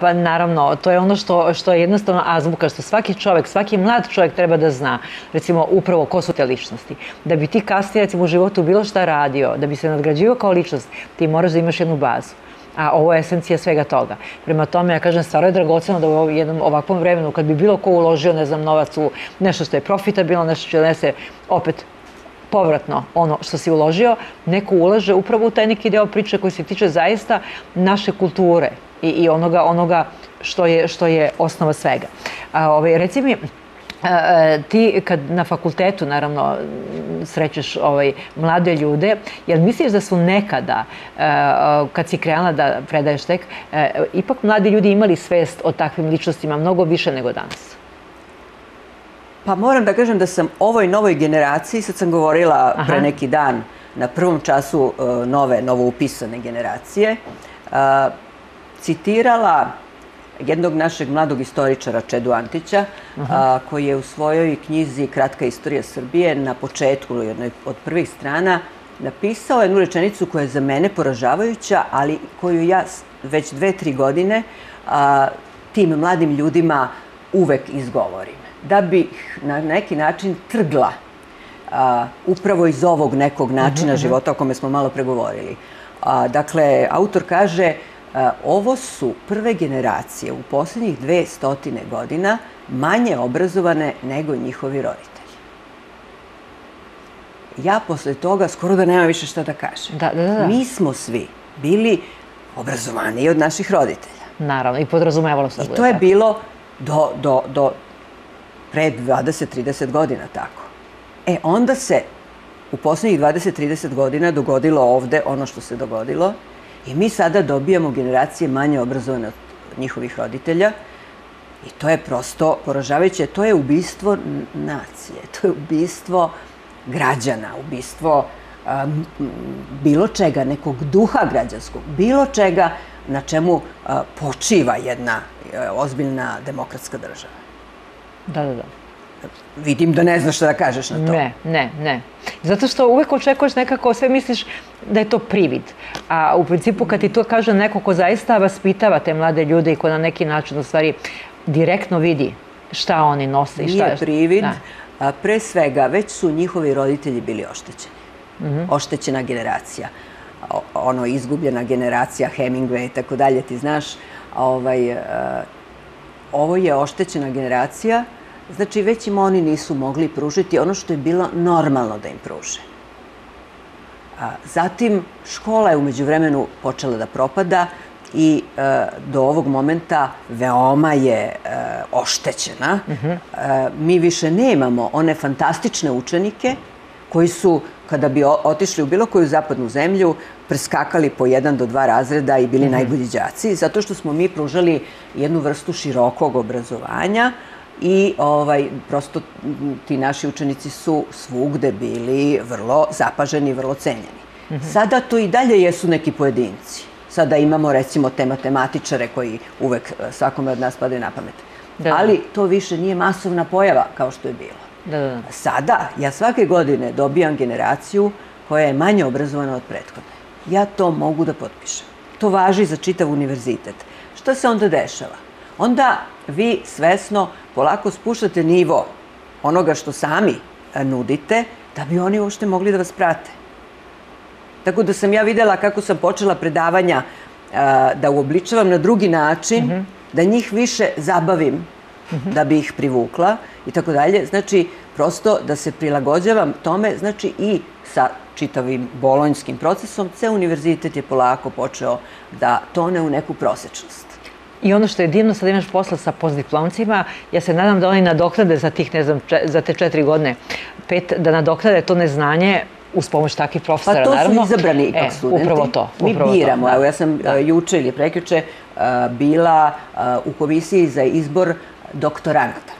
pa naravno, to je ono što je jednostavno azbuka, što svaki čovek, svaki mlad čovek treba da zna, recimo, upravo ko su te ličnosti. Da bi ti kasnije, recimo, u životu bilo šta radio, da bi se nadgrađivao kao ličnost, ti moraš da imaš jednu bazu. A ovo je esencija svega toga. Prema tome, ja kažem, stvarno je dragoceno da u jednom ovakvom vremenu, kad bi bilo ko uložio, ne znam, novac u nešto što je profitabilno, nešto što nese opet povratno ono što si uložio, neko ulaže upravo u taj neki deo priče koji se tiče zaista naše kulture i onoga što je osnova svega. Reci mi, ti kad na fakultetu, naravno, srećeš mlade ljude, jel misliš da su nekada, kad si krenula da predaješ tek, ipak mladi ljudi imali svest o takvim ličnostima mnogo više nego danas? Pa moram da kažem da sam ovoj novoj generaciji, sad sam govorila pre neki dan na prvom času novo upisane generacije, citirala jednog našeg mladog istoričara Čedu Antića, koji je u svojoj knjizi Kratka istorija Srbije na početku, jednoj od prvih strana, napisao jednu rečenicu koja je za mene poražavajuća, ali koju ja već 2-3 godine tim mladim ljudima uvek izgovorim. Da bi na neki način trgla upravo iz ovog nekog načina života o kome smo malo pregovorili. Dakle, autor kaže, ovo su prve generacije u posljednjih 200 godina manje obrazovane nego njihovi roditelji. Ja posle toga skoro da nema više šta da kažem. Mi smo svi bili obrazovaniji od naših roditelja. Naravno, i podrazumevalo se da bude tako. I to je bilo do pre 20-30 godina tako. Onda se u posljednjih 20-30 godina dogodilo ovde ono što se dogodilo i mi sada dobijamo generacije manje obrazovane od njihovih roditelja i to je prosto poražavajuće. To je ubistvo nacije, to je ubistvo građana, ubistvo bilo čega, nekog duha građanskog, bilo čega na čemu počiva jedna ozbiljna demokratska država. Da. Vidim da ne znaš šta da kažeš na to. Ne. Zato što uvek očekuješ nekako, sve misliš da je to privid. A u principu kad ti to kaže neko ko zaista vaspitava te mlade ljude i ko na neki način u stvari direktno vidi šta oni nose i šta je... Nije privid, pre svega već su njihovi roditelji bili oštećeni. Oštećena generacija. Izgubljena generacija, Hemingway i tako dalje, ti znaš. Ovo je oštećena generacija, znači već im oni nisu mogli pružiti ono što je bilo normalno da im pruže. Zatim, škola je umeđu vremenu počela da propada i do ovog momenta veoma je oštećena. Mi više nemamo one fantastične učenike koji su, kada bi otišli u bilo koju zapadnu zemlju, preskakali po 1 do 2 razreda i bili najbolji đaci, zato što smo mi pružali jednu vrstu širokog obrazovanja i prosto ti naši učenici su svugde bili vrlo zapaženi, vrlo cenjeni. Sada to i dalje jesu neki pojedinci. Sada imamo recimo te matematičare koji uvek svakome od nas padaju na pamet. Ali to više nije masovna pojava kao što je bilo. Sada ja svake godine dobijam generaciju koja je manje obrazovana od prethodne. Ja to mogu da potpišem. To važi za čitav univerzitet. Šta se onda dešava? Onda vi svesno polako spuštate nivo onoga što sami nudite da bi oni uopšte mogli da vas prate. Tako da sam ja videla kako sam počela predavanja da uobličavam na drugi način, da njih više zabavim da bi ih privukla i tako dalje. Znači, prosto da se prilagođavam tome, znači i sa čitavim bolonjskim procesom, ceo univerzitet je polako počeo da tone u neku prosečnost. I ono što je divno, sad imaš posla sa postdiplomcima, ja se nadam da oni nadoknade za tih, ne znam, za te 4 godine, 5, da nadoknade to neznanje uz pomoć takvih profesora, naravno. Pa to su izabrani ipak studenti. Upravo to. Mi biramo. Evo, ja sam juče ili prekjuče bila u komisiji za izbor doktoranata.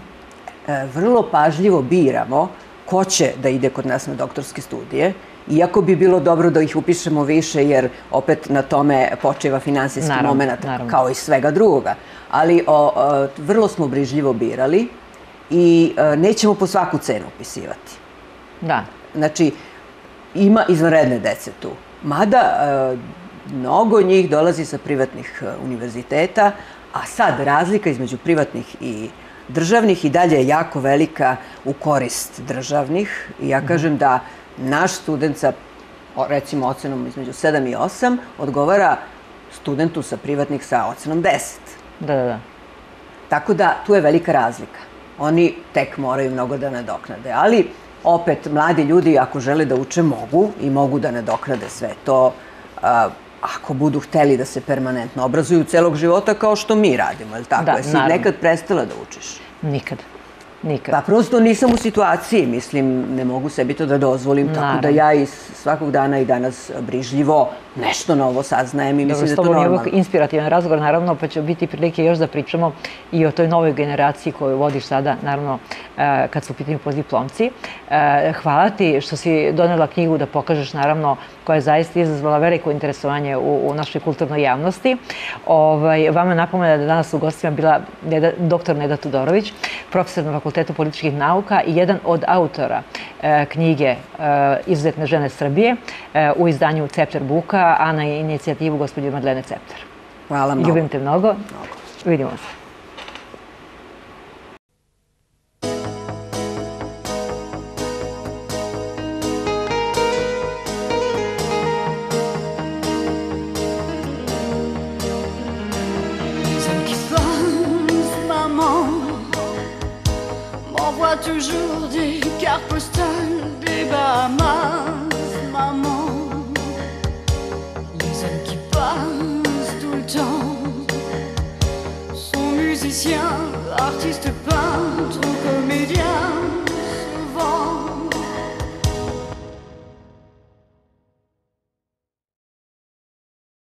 Vrlo pažljivo biramo ko će da ide kod nas na doktorske studije, iako bi bilo dobro da ih upišemo više, jer opet na tome počiva finansijski moment, kao i svega drugoga. Ali vrlo smo brižljivo birali i nećemo po svaku cenu upisivati. Da. Znači, ima izvanredne dece tu. Mada mnogo njih dolazi sa privatnih univerziteta, a sad razlika između privatnih i državnih i dalje je jako velika u korist državnih. I ja kažem da naš student sa, recimo, ocenom između 7 i 8 odgovara studentu sa privatnih sa ocenom 10. Da. Tako da tu je velika razlika. Oni tek moraju mnogo da nadoknade. Ali, opet, mladi ljudi ako žele da uče mogu da nadoknade sve to ako budu hteli da se permanentno obrazuju celog života kao što mi radimo, je li tako? Jesi nekad prestala da učiš? Nikad. Pa prosto nisam u situaciji, mislim, ne mogu sebi to da dozvolim, tako da ja i svakog dana i danas brižljivo nešto novo saznajem i mislim da je to normalno. Dobro, s tobom je inspirativan razgovor, naravno, pa će biti prilike još da pričamo i o toj novoj generaciji koju vodiš sada, naravno, kad su u pitanju postdiplomci. Hvala ti što si donela knjigu da pokažeš, naravno, koja je zaista izazvala veliko interesovanje u našoj kulturnoj javnosti. Vama napomena da danas u gostima bila dr. Neda Tudorović, profesor na Fakultetu političkih nauka i jedan od autora knjige Izuzetne žene Srbije u izdanju Cepter Buka, a na inicijativu gospođe Madlene Cepter. Hvala mnogo. Ljubim te mnogo. Vidimo se. Toujours des cartes postales des Bahamas, maman. Les hommes qui passent tout le temps sont musiciens, artistes, peintres, comédiens.